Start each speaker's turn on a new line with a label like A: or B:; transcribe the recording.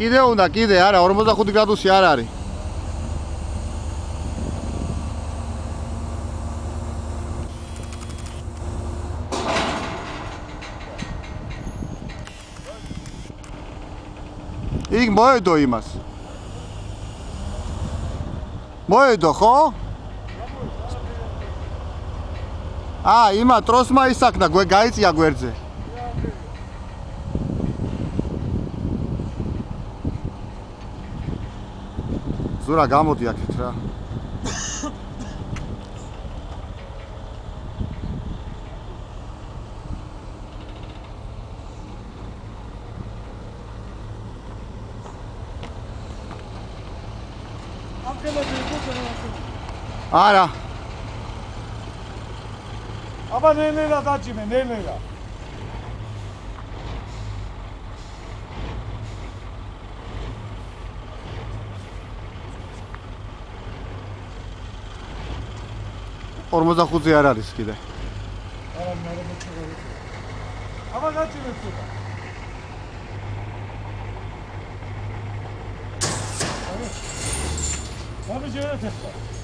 A: კიდე უნდა, კიდე, არა, 45 გრადუსი არ არის. იქ მოედო იმას. მოედო, ხო? იმა ტროსმა ისაკნა, გაიწია გვერდზე. ზურა გამოდი აქეთ რა. არა.
B: აბა ნელ-ნელა დაჭიმე, ნელ-ნელა.
A: ორმოცდახუთზე არ არის კიდე.
B: არა, მე რა მოწევი. აბა დაჭიმე ცოტა. მომიჯერეთ ახლა.